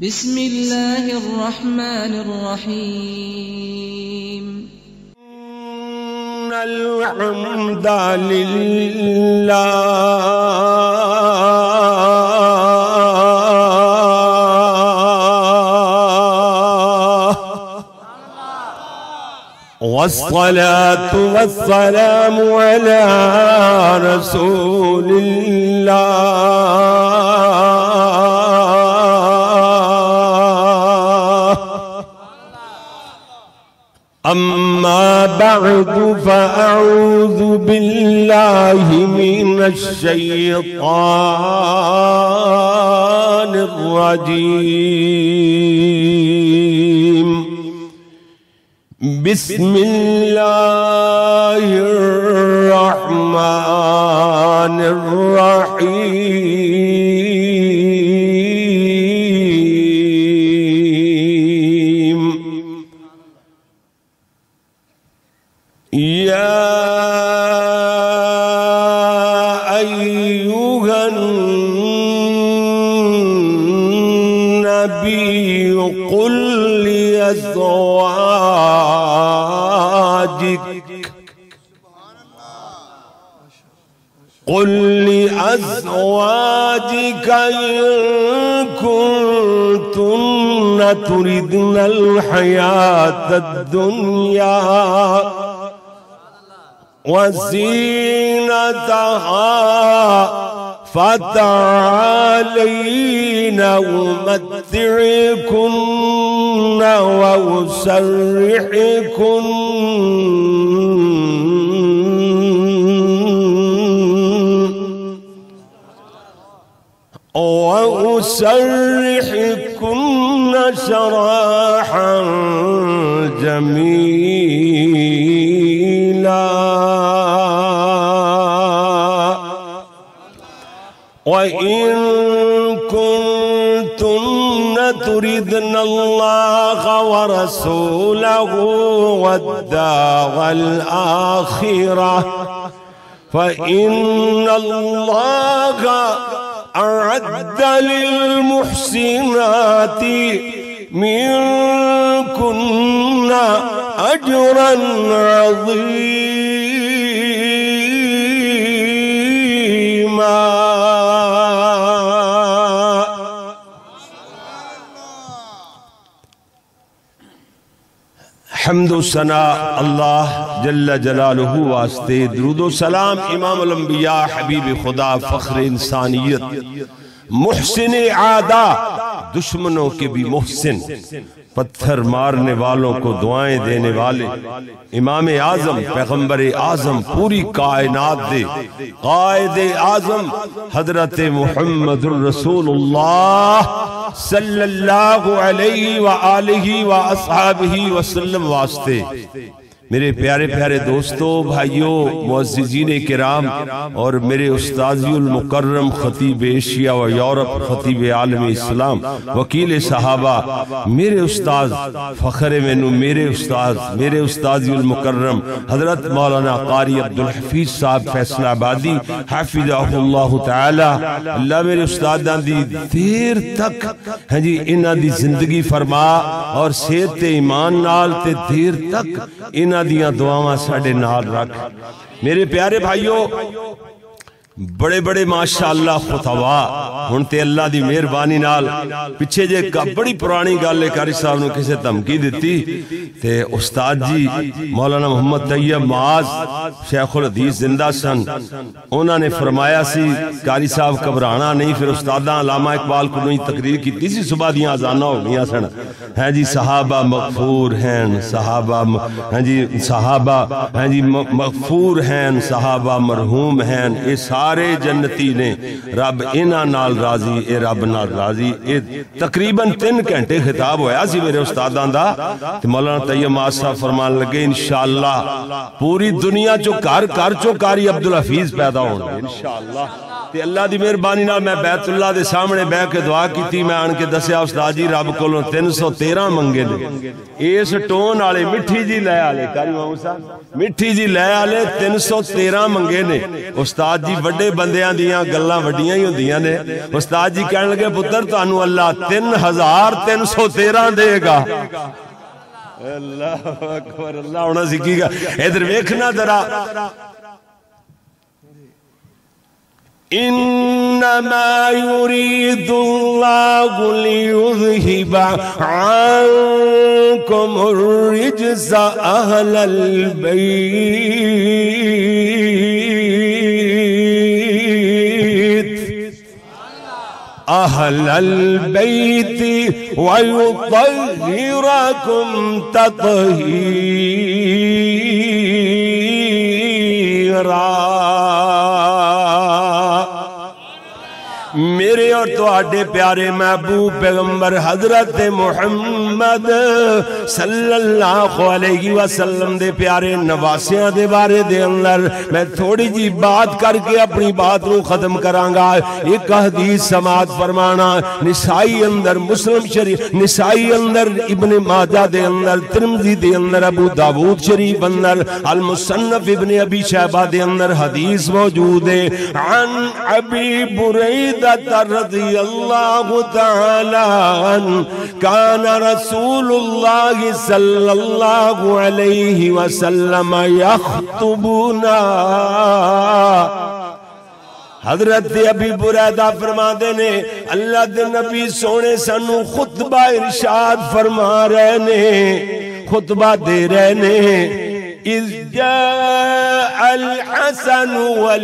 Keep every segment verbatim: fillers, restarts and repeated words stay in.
بسم اللہ الرحمن الرحیم ان الحمد للہ والصلاة والسلام على رسول الله أما بعد فأعوذ بالله من الشيطان الرجيم بسم اللہ الرحمن الرحیم یا ایوہا النبی قل لأزواجك قل لأزواجك إن كنتن تردن الحياة الدنيا وزينتها فتعالين أمتعكن وأسرحكن وأسرحكن سراحا جميلا وإن كنتن تردن الله ورسوله والدار الآخرة فإن الله أعد للمحسنات منكن أجرا عظيما حمد و ثنا اللہ جل جلالہ واسطے، درود و سلام امام الانبیاء حبیب خدا فخر انسانیت محسن عادا دشمنوں کے بھی محسن پتھر مارنے والوں کو دعائیں دینے والے امام اعظم پیغمبر اعظم پوری کائنات دے قائد اعظم حضرت محمد الرسول اللہ صلی اللہ علیہ وآلہ وآصحابہ وسلم واسطے میرے پیارے پیارے دوستو، بھائیوں، معززین کرام اور میرے استاذی المکرم خطیب ایشیا و یورپ، خطیب عالم اسلام، وکیل صحابہ، میرے استاذ فخر مینو، میرے استاذ میرے استاذی المکرم حضرت مولانا قاری عبدالحفیظ صاحب فیصل آبادی حافظہ اللہ تعالی، اللہ میرے استاداں دی دیر تک ہاں جی انہاں دی زندگی فرما اور صحت ایمان نال تے دیر تک انہاں دیاں دعاواں ساڑے نال رکھ۔ میرے پیارے بھائیوں، بڑے بڑے ماشاءاللہ خطبہ ہونتے اللہ دی مہربانی نال پچھے جے کا بڑی پرانی گالے کاری صاحب نے کسے دھمکی دیتی تے استاد جی مولانا محمد طیب معاذ شیخ الحدیث زندہ سن، انہوں نے فرمایا سی کاری صاحب گھبرانا نہیں، پھر استاداں علامہ اقبال کو نہیں تقریر کی تیسی صبح دیاں آزانہ ہو گیا سن، ہیں جی صحابہ مغفور ہیں، صحابہ ہیں جی صحابہ ہیں جی مغفور ہیں، صحابہ مرحوم ہیں، اے سارے جنتی نے رب انہاں نال راضی، اے رب نال راضی۔ اے تقریباً تین گھنٹے خطاب ہویا سی میرے استاداں دا، تے مولانا طیب معاذ صاحب فرمان لگے انشاءاللہ پوری دنیا چو کار کار چو کاری عبدالحفیظ پیدا ہونے انشاءاللہ۔ تے اللہ دی مہربانی نال میں بیت اللہ دے سامنے بہ کے دعا کیتی میں آن کے دسیا استاد جی رب کولوں تین سو تیرہ منگے نے اس ٹون والے مٹھی جی لے والے کاری مامو صاحب مٹھی جی لے والے تین سو تیرہ منگے نے استاد جی وڈے بندیاں دیاں گلاں وڈیاں ہی ہوندیاں نے استاد جی کہن لگے پتر تانوں اللہ تین ہزار تین سو تیرہ دے گا اللہ اکبر اللہ ہونا سیکھی گا ادھر ویکھنا ذرا انما يريد الله ليذهب عنكم الرجس اهل البيت اهل البيت ويطهركم تطهيرا میرے اور تواڈے پیارے محبوب پیغمبر حضرت محمد صلی اللہ علیہ وسلم دے پیارے نواسیاں دے بارے دے اندر میں تھوڑی جی بات کر کے اپنی بات رو ختم کرانگا ایک حدیث سماعت فرمانا نسائی اندر مسلم شریف نسائی اندر ابن ماجہ دے اندر ترمذی دے اندر ابو داود شریف اندر المصنف ابن ابی شیبہ دے اندر حدیث موجود ہے عن ابی برید رضی اللہ تعالی عنہ کان رسول اللہ صلی اللہ علیہ وسلم یخطبنا حضرت ابی بریدہ فرما دینے اللہ دے نبی سونے سنو خطبہ ارشاد فرما رہے نے خطبہ دے رہے نے اذ جاء الحسن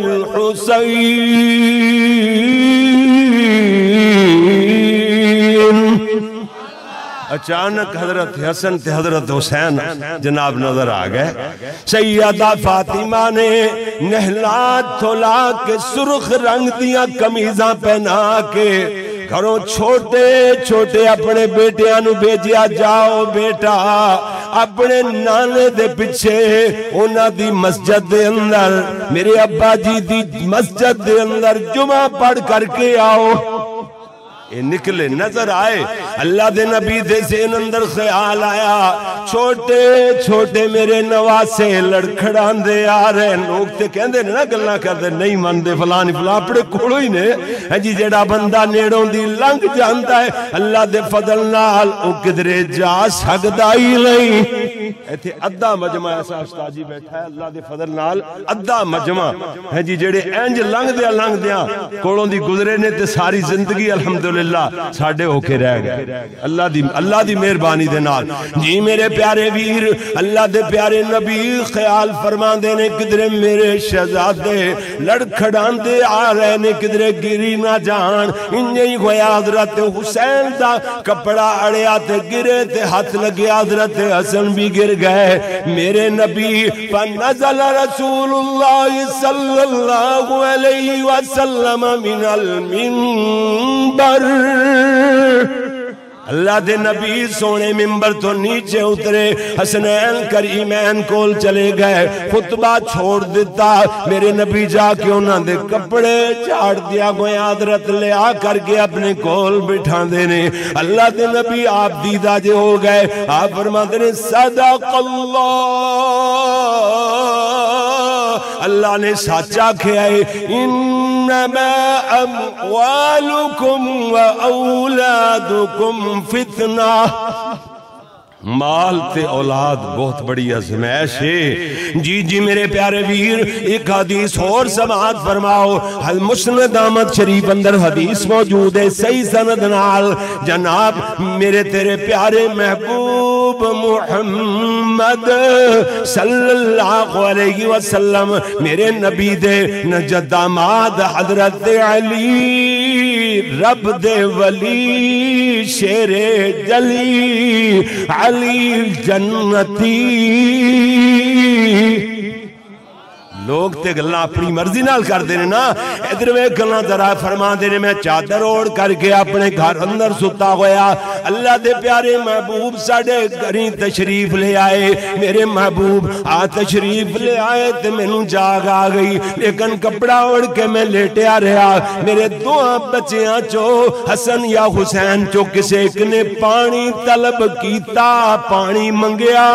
والحسین اچانک حضرت حسن تے حضرت حسین جناب نظر آگئے سیدہ فاطمہ نے نہلات تھولا کے سرخ رنگ دیا کمیزاں پہنا کے گھروں چھوٹے چھوٹے اپنے بیٹیاں نو بھیجیا جاؤ بیٹا اپنے نانے دے پچھے اونا دی مسجد دے اندر میرے ابا جی دی مسجد دے اندر جمعہ پڑھ کر کے آؤ یہ نکلے نظر آئے اللہ دے نبی دے ذہن اندر خیال آیا چھوٹے چھوٹے میرے نواسے لڑکھڑان دے آ رہے لوگ تے کہن دے نا گلنا کر دے نہیں من دے فلانی فلان اپنے کھوڑو ہی نے جی جیڑا بندہ نیڑوں دی لنگ جانتا ہے اللہ دے فضل نال او کدرے جا سکتا ہی نہیں ایتھے ادھا مجمع ایسا استاد جی بیٹھا ہے اللہ دے فضل نال ادھا مجمع ہے جی جیڑے اینج لنگ دیا لنگ دیا کوڑوں دی گزرے نے تے ساری زندگی الحمدللہ اللہ ساڑھے ہو کے رہ گئے اللہ دی اللہ دی مہربانی دے نال جی میرے پیارے ویر اللہ دے پیارے نبی خیال فرما دینے کدرے میرے شہزادے لڑکھڑان دے آ رہے نے کدرے گری نہ جان انہیں گویا حضرت حسین دا کپڑا اڑیا تے گرے تے ہاتھ لگے حضرت حسن بھی گر گئے میرے نبی فنزل رسول اللہ صلی اللہ علیہ وسلم من المنبر اللہ دے نبی سونے ممبر تو نیچے اترے حسنین کریمین کول چلے گئے خطبہ چھوڑ دیتا میرے نبی جا کے انہاں دے کپڑے چاڑ دیا گوئے حضرت لے آ کر کے اپنے کول بٹھا دینے اللہ دے نبی آپ دیدہ جے ہو گئے آپ فرما دینے صدق اللہ اللہ نے سچا کیا ہے انما اموالکم و اولادکم فتنہ مال تے اولاد بہت بڑی ازمائش ہے جی جی میرے پیارے ویر ایک حدیث اور سماعت فرماؤ المسند احمد شریف اندر حدیث موجود ہے صحیح سند نال جناب میرے تیرے پیارے محبوب محمد صلی اللہ علیہ وسلم میرے نبی دے نجد داماد حضرت علی رب دے ولی شیر جلی علی جنتی لوگ تے گلاں اپنی مرضی نال کر دینے نا. ادھر میں گلاں ذرا فرما دینے میں چادر اوڑھ کر کے اپنے گھر اندر ستا ہویا. اللہ دے پیارے محبوب ساڑے گھریں تشریف لے آئے. میرے محبوب آ تشریف لے آئے تے میں نوں جاگ آ گئی, لیکن کپڑا اوڑھ کے میں لیٹیا رہا. میرے دو بچیاں چو حسن یا حسین چو کسے ایک نے پانی طلب کیتا, پانی منگیا.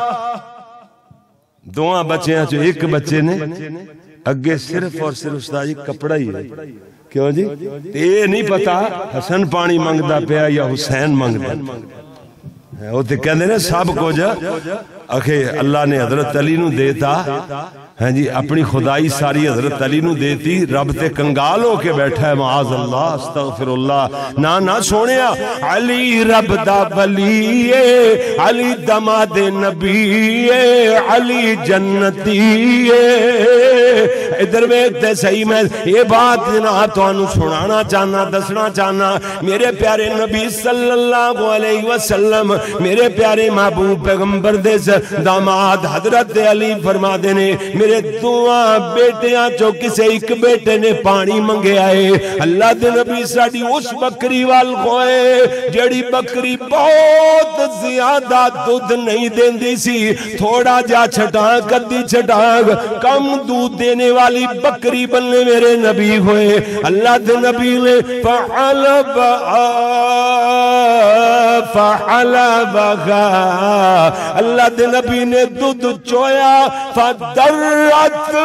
دوہاں بچیاں چو ایک بچے نے اگے صرف اور صرف استاد جی کپڑا ہی ہے. کیوں جی؟ یہ نہیں پتا حسن پانی منگدا پیا یا حسین منگدا. وہ تے کہندے نے سب کو جا اکھے اللہ نے حضرت علی نو دیتا, ہاں جی اپنی خدائی ساری حضرت علی نو دیتی. رب تے کنگال ہو کے بیٹھا ہے, معاذ اللہ استغفر اللہ. نا نا سونیا, علی رب دا ولی ہے, علی دماد نبی ہے, علی جنتی ہے. ادھر ویکھتے صحیح میں یہ بات جناب تو انو سنانا چاہنا, دسنا چاہنا. میرے پیارے نبی صلی اللہ علیہ وسلم, میرے پیارے محبوب پیغمبر دے داماد حضرت علی فرما دینے, میرے دعا بیٹیاں چو کسے ایک بیٹے نے پانی منگے آئے. اللہ دے نبی ساڑی اس بکری وال کوئے جڑی بکری بہت زیادہ دودھ نہیں دین دی سی, تھوڑا جا چھٹاں کدی چھٹاں کم دودھ دینے والی بکری بننے میرے نبی ہوئے. اللہ دے نبی نے فحلب فحلبغا, اللہ دے نبی نے دودھ چویا. فدرت,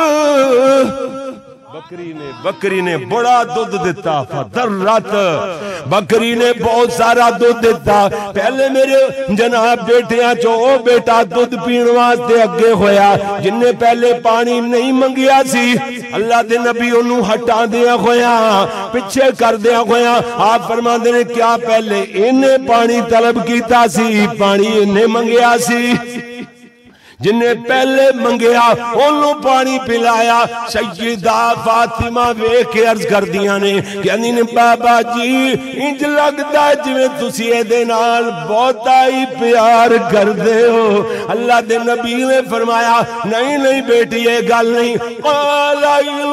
بکری نے بکری نے بڑا دودھ دیتا. فدرت, بکری نے بہت سارا دودھ دیتا. پہلے میرے جناب بیٹیاں چو او بیٹا دودھ پین واسطے اگے ہویا, جن نے پہلے پانی نہیں منگیا سی. اللہ دے نبی انہوں ہٹا دیا ہویا, پچھے کر دیا ہویا. آپ فرما دینے کیا پہلے انہیں پانی طلب کیتا سی, پانی انہیں منگیا سی. جن نے پہلے منگیا انہوں پانی پلایا. سیدہ فاطمہ وے کے عرض کر دیا نے کہ انہیں بابا جی انج لگتا ہے جویں تسی اے دے نال بہتا ہی پیار کر دے ہو. اللہ دے نبی نے فرمایا نہیں نہیں بیٹی یہ گل نہیں. قال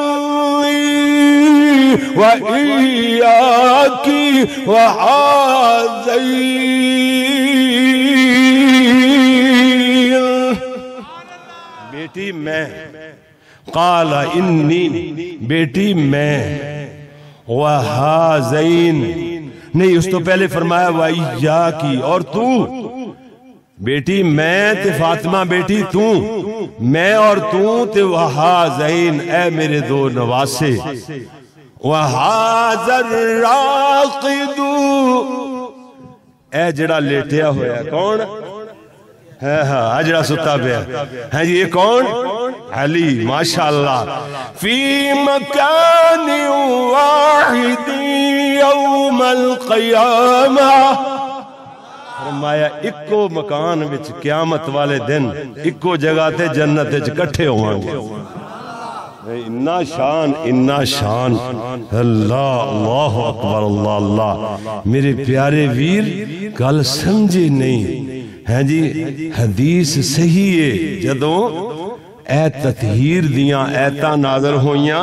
وَإِيَّاكِ وَحَاذَيْنِ, بیٹی میں, قال انی, بیٹی میں, وَحَاذَيْن نہیں, اس تو پہلے فرمایا وَإِيَّاكِ, اور تو بیٹی میں تے فاطمہ بیٹی تو, میں اور تو تے وَحَاذَيْن, اے میرے دو نواسے. وَحَاذَ الرَّاقِدُ, اے جڑا لیٹیا ہویا کون ہے؟ ہاں جڑا ستا پیا ہے جی, یہ کون؟ علی. ماشاءاللہ. فی مکان واحد یوم القیامہ, فرمایا اکو مکان وچ قیامت والے دن اکو جگہ تے جنت وچ کٹھے ہوئیں گے. اتنا شان اتنا شان. اللہ اللہ اکبر, اللہ اللہ. میرے پیارے ویر گل سمجھے نہیں ہے جی, حدیث صحیح ہے. جدوں اے تطہیر دیاں ایتاں نازل ہویاں,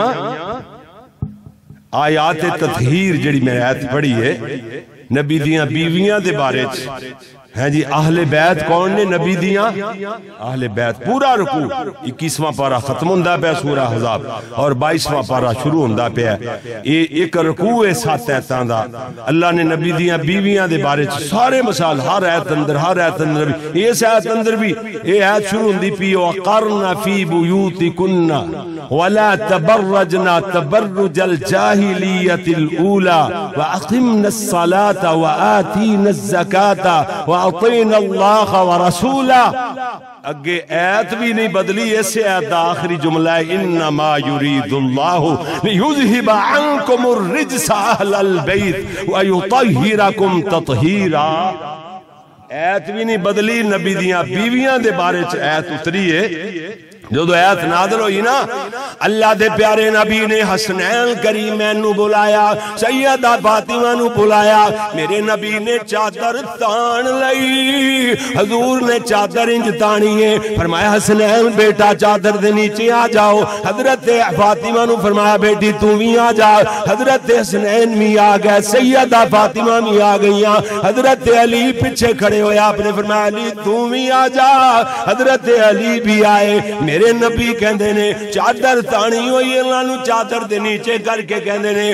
آیات تطہیر جڑی میں آیت پڑھی ہے نبی دیاں بیویاں دے بارے چ ہیں جی. اہل بیت کون نے نبی دیاں؟ اہل بیت. پورا رکوع اکیسواں پارہ ختم ہوندہ پہ سورہ احزاب اور بائیسواں پارہ شروع ہوندہ پہ. ایک رکوع سات ایتاں دا. اللہ نے نبی دیاں بیویاں دے بارے سارے مسائل ہر ایت اندر ہر ایت اندر بھی اس ایت اندر بھی یہ ایت شروع ہوندی پی وَقَرْنَ فِي بُيُوتِكُنَّ وَلَا تَبَرَّجْنَا تَبَرُّجَ الْجَاهِلِيَّةِ الْأُولَى وَأَقِمْنَا الصَّلَاةَ وَآتِينَا الزَّكَاةَ وَأَطِيعْنَا اللَّهَ وَرَسُولَهُ. اگے ایت بھی نہیں بدلی, اس ایت دا آخری جملہ ہے انما یرید اللہ لیذہب عنکم الرجس اہل البیت ویطہرکم تطہیرا. ایت بھی نہیں بدلی, نبی دیاں بیویاں دے بارے چ ایت اتری ہے جو دو آیت نازل ہوئی نا اللہ دے پیارے نبی نے حسنین کریمین نو بلایا سیدہ فاطمہ نو بلایا میرے نبی نے چادر تان لئی حضور نے چادر انج تانی ہے فرمایا حسنین بیٹا چادر دے نیچے آ جاؤ حضرت فاطمہ نو فرمایا بیٹی تو بھی آ جا حضرت حسنین بھی آ گئے سیدہ فاطمہ بھی آ گئیاں حضرت علی پیچھے کھڑے ہوئے آپ نے فرمایا علی تو بھی آ جا حضرت علی بھی آئے میرے نبی کہندے نے چادر تانی ہوئی اللہ نو چادر دے نیچے کر کے کہندے نے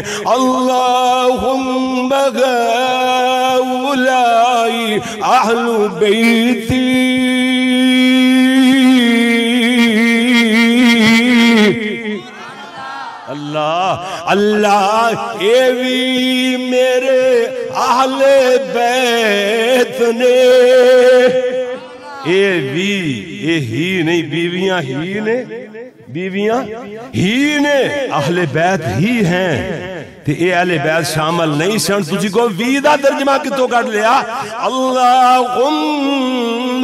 اللہم بغاولائی اہل بیتی اللہ اللہ اے بھی میرے اہل بیت نے اے بھی اے ہی نہیں بیویاں ہی نے بیویاں ہی نے اہل بیت ہی ہیں تے اے اہل بیت شامل نہیں سن تجھی کو ویدہ ترجمہ کتوں کر لیا اللہم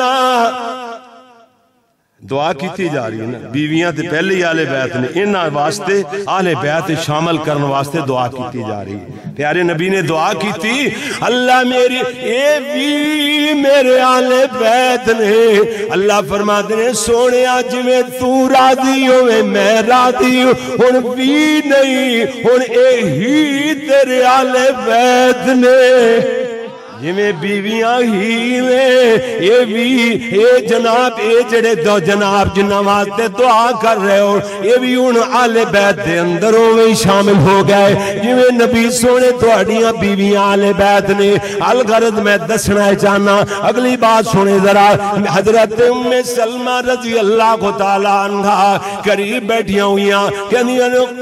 دعا کیتی جا رہی ہے نا بیویاں تے پہلے ہی اہل بیت نے انہاں واسطے اہل بیت شامل کرنے واسطے دعا کیتی جا رہی ہے پیارے نبی نے دعا کیتی اللہ میری اے بھی میرے اہل بیت نے اللہ فرماتے ہیں سونے آج میں تو راضی ہوئے میں راضی ہوں ان بھی نہیں ان اے ہی تیرے اہل بیت نے یہ میں بیویاں ہی میں یہ بھی اے جناب اے جڑے دو جناب جنہ واسطے دعا کر رہے ہو یہ بھی ان آل بیت دے اندروں میں شامل ہو گئے یہ میں نبی سونے توڑیاں بیویاں آل بیت نے الغرض میں دسنا چاہنا اگلی بات سنے ذرا حضرت ام سلمہ رضی اللہ کو تعالیٰ عنہ قریب بیٹھیاں ہوئیاں کہنی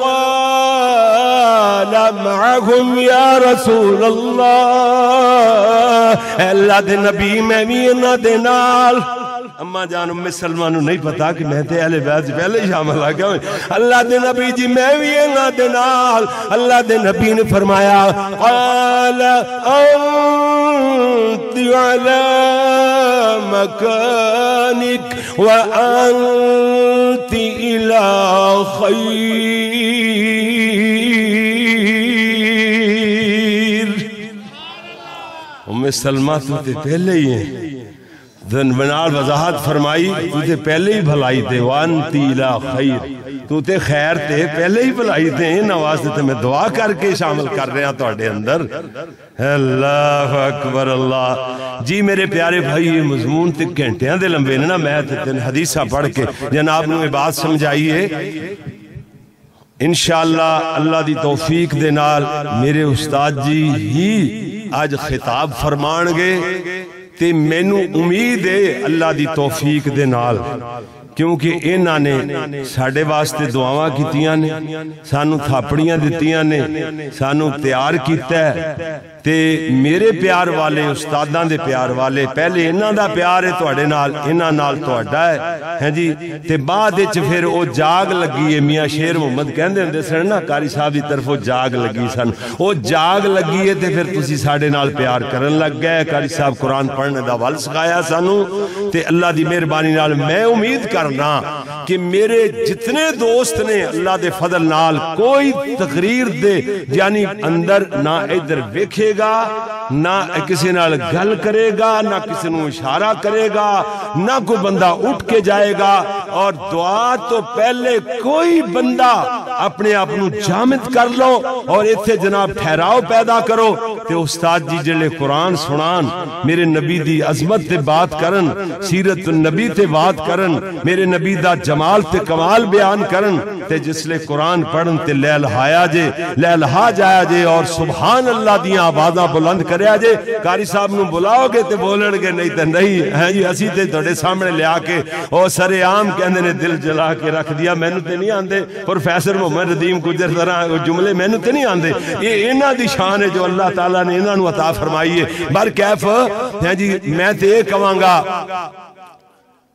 قال معہم یا رسول اللہ اے اللہ دے نبی میں بھی انہاں دے نال اما جان ام سلمہ نو نہیں پتا کہ میں تے اہل بیت پہلے ہی شامل آ گیا اللہ دے نبی جی میں بھی انہاں دے نال اللہ دے نبی نے فرمایا قال انت علی مکانک وانت الى خیر ام سلمہ تو تے پہلے ہی ہیں دن بنال وضاحت فرمائی تو تے پہلے ہی بھلائی تے وانتی لا خیر تو تے خیر تے پہلے ہی بھلائی تے ان آوازتے تے میں دعا کر کے شامل کر رہے ہیں توڑے اندر اللہ اکبر اللہ جی میرے پیارے بھائی یہ مضمون تے گھنٹیاں دے لمبے نا میں تے حدیثہ پڑھ کے جناب نے بات سمجھائیے انشاءاللہ اللہ دی توفیق دے نال میرے استاد جی ہی آج خطاب فرمان گے تے مینوں امید ہے اللہ دی توفیق دے نال کیونکہ انہاں نے ساڑھے واسطے دعاواں کیتیاں نے سانو تھاپڑیاں دیتیاں نے سانو تیار کیتا ہے تے میرے پیار والے استاداں دے پیار والے پہلے انہاں دا پیار ہے توڑے نال انہاں نال توڑا ہے ہیں جی تے بعد اچھ پھر او جاگ لگی ہے میاں شیر محمد کہندے ہندے سن نا کاری صاحب دی طرف او جاگ لگی سن او جاگ لگی ہے تے پھر تسی ساڑھے نال پیار کرن لگ گئے کاری صاحب قرآن پڑھنے دا ول سکھایا سانو تے اللہ دی مہربانی نال میں امید کرنا کہ میرے جتنے دوست نے اللہ دے فضل نال کوئی تقریر دے یعنی اندر نہ ادھر ویکھے گا نہ کسی نال گل کرے گا نہ کسی نو اشارہ کرے گا نہ کوئی بندہ اٹھ کے جائے گا اور دعا تو پہلے کوئی بندہ اپنے اپنو جامد کر لو اور اتھے جناب ٹھہراؤ پیدا کرو تے استاد جی جلے قرآن سنان میرے نبی دی عظمت تے بات کرن سیرت النبی تے بات کرن میرے نبی دا جمال تے کمال بیان کرن تے جس لے قرآن پڑھن تے لہلہایا جے لہلہا جایا جے اور سبحان اللہ دیاں آوازاں بلند کریا جے کاری صاحب نو بلاؤ گے تے بولن گے نہیں تے نہیں ہیں جی اسی تے توڑے سامنے لیا کے او سر عام کہندے نے دل جلا کے رکھ دیا میں نو تے نہیں آندے پروفیسر محمد ردیم گجر طرح جملے میں نو تے نہیں آندے یہ انہاں دی شان ہے جو اللہ تعالیٰ نے انہاں نو عطا فرمائی ہے بر کیف ہیں جی میں تے کہاں گا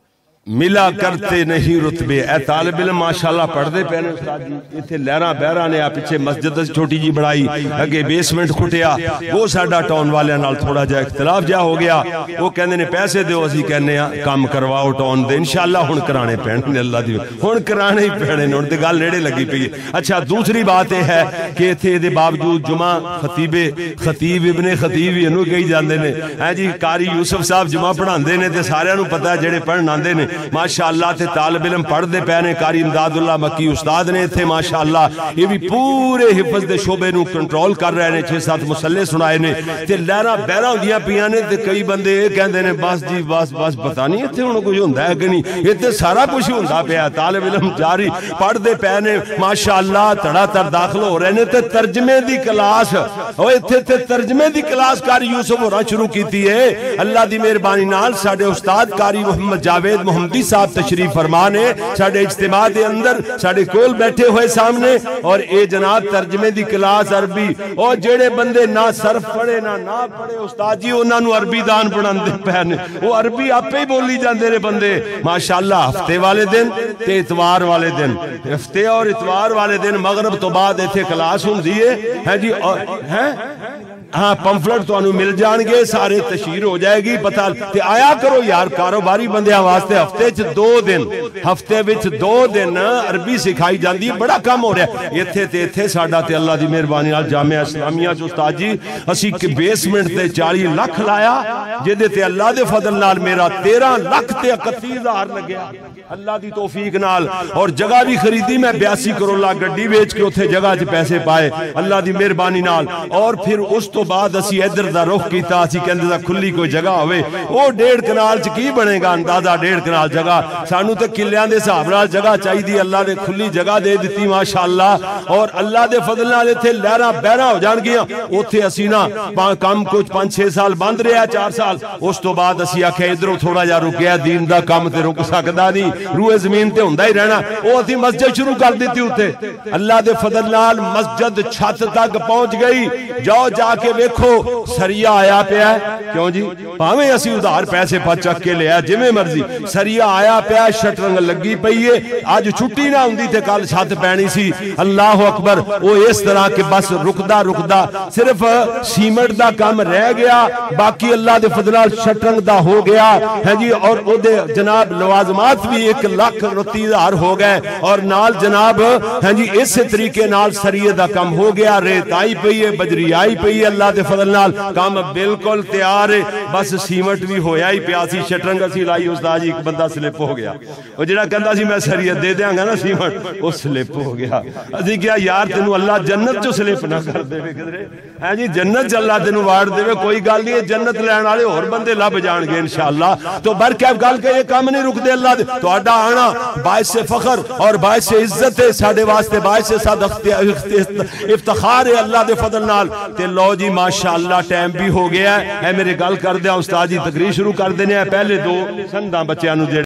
ملا کرتے نہیں رتبے. اے طالب علم ماشاءاللہ پڑھ دے پہنے استاد جی ایتھے لہراں بہراں نے آ پیچھے مسجد چھوٹی جی بڑھائی اگے بیسمنٹ کھٹیا وہ ساڈا ٹاؤن والے نال تھوڑا جا اختلاف جا ہو گیا. وہ کہندے نے پیسے دیو اسی کہنے ہاں کام کرواؤ ٹاؤن دے انشاءاللہ ہن کرانے پینے نے اللہ دی ہن کرانے ہی پینے نے ہن تے گل نیڑے لگی پئی ہے. اچھا دوسری بات یہ ہے کہ ایتھے دے باوجود جمعہ خطیب خطیب ابن خطیب اینو کہی جاندے نے ہاں جی قاری یوسف صاحب جمعہ پڑھاندے نے تے سارے نوں پتہ ہے جڑے پڑھن آندے نے ماشاءاللہ تے طالب علم پڑھ دے پے نے. قاری امداد اللہ مکی استاد نے تھے ماشاءاللہ یہ بھی پورے حفظ دے شعبے نو کنٹرول کر رہے نے. چھ سات مسلے سنائے نے تے لہراں بہراں ہوندیاں پیاں نے تے کئی بندے یہ کہندے نے بس جی بس بس پتہ نہیں ایتھے ہن کچھ ہوندا ہے کہ نہیں ایتھے سارا کچھ ہوندا پیا. طالب علم جاری پڑھ دے پے نے ماشاءاللہ تڑا تر داخل ہو رہے نے تے ترجمے دی کلاس او ایتھے تے ترجمے دی کلاس قاری یوسف ہوراں شروع کیتی ہے. اللہ دی مہربانی نال ساڈے استاد قاری محمد جاوید محمدی صاحب تشریف فرمان ہے ساڈے اجتماع دے اندر ساڈے کول بیٹھے ہوئے سامنے اور اے جناب ترجمے دی کلاس عربی اور جڑے بندے نہ صرف پڑھے نہ نہ پڑھے استاد جی انہاں نو عربی دان پڑھاندے پے نے وہ عربی آپے ہی بولی جاندے نے بندے ماشاءاللہ. ہفتے والے دن تے اتوار والے دن ہفتے اور اتوار والے دن مغرب تو بعد ایتھے کلاس ہوندی ہے ہے جی ہیں ہاں پمفلٹ تو انہوں مل جان گے سارے تشہیر ہو جائے گی پتہ تے آیا کرو یار کاروباری بندیاں واسطے ہفتے چ دو دن ہفتے وچ دو دن عربی سکھائی جاندی بڑا کم ہو رہا ہے. ایتھے تے ایتھے ساڈا تے اللہ دی مہربانی نال جامعہ اسلامیہ چ استاد جی اسی بیسمنٹ تے چالی لاکھ لایا جے تے اللہ دے فضل نال میرا تیرہ لاکھ تے اکتی ہزار لگیا اللہ دی توفیق نال. اور جگہ بھی خریدی میں بیاسی کروڑ گڈی بیچ کے اتھے جگہ چ پیسے پائے اللہ دی مہربانی نال. اور پھر اس تو بعد اسی ادھر دا رخ کیتا اسی کہندے دا کھلی کوئی جگہ ہوئے او ڈیڑھ کنال چ کی بنے گا اندازہ ڈیڑھ کنال جگہ سانو تے کلیاں دے حساب نال جگہ چاہیے اللہ نے کھلی جگہ دے دیتی ماشاءاللہ. اور اللہ دے فضل نال ایتھے لہراں بہراں ہو جان گیاں اوتھے اسی نا کام کچھ پانچ چھ سال بند رہیا چار سال اس تو بعد اسی آکھیا ادھروں تھوڑا جا رکیا دین دا کام تے رک سکدا نہیں روئے زمین تے ہوندا ہی رہنا. او اسی مسجد شروع کر دیتی اوتھے اللہ دے فضل نال مسجد چھت تک پہنچ گئی. جاؤ جا کے ویکھو سریا آیا پیا ہے کیوں جی پاویں اسی ادھار پیسے پا چک کے لیا جویں مرضی سریا آیا پیا شٹرنگ لگی پئی ہے اج چھٹی نہ ہوندی تے کل چھت پینی سی. اللہ اکبر. وہ اس طرح کہ بس رکدا رکدا صرف سیمنٹ دا کام رہ گیا باقی اللہ دے فضل نال شٹرنگ دا ہو گیا ہے جی. اور او دے جناب لوازمات بھی ایک لاکھ رتی ہزار ہو گئے اور نال جناب ہے جی اس طریقے نال سریے دا کام ہو گیا. ریت آئی پئی ہے بجری آئی پئی ہے اللہ دے فضل نال کام بالکل تیار ہے. بس سیمنٹ بھی ہویا ہی پیا سی شٹرنگ اسی لائی استاد جی ایک بندہ سلپ ہو گیا او جڑا کہندا سی میں سریت دے دیاں گا نا سیمنٹ او سلپ ہو گیا. اسی کیا یار تینوں اللہ جنت چ سلپ نہ کر دے کدھرے ہے جی جنت چ اللہ تینوں واڑ دے کوئی گل نہیں جنت لین والے اور بندے لب جان گے انشاءاللہ. تو برکت گل کہ یہ کام نہیں رک دے اللہ دے تہاڈا آنا باعث فخر اور باعث عزت ہے ساڈے واسطے باعث سعادت افتخار ہے اللہ دے فضل نال. تے لو جی ماشاءاللہ ٹائم بھی ہو گیا ہے میرے گل کر دیا استاد جی تقریر شروع کر دینے ہیں. پہلے دو سنداں بچیاں نو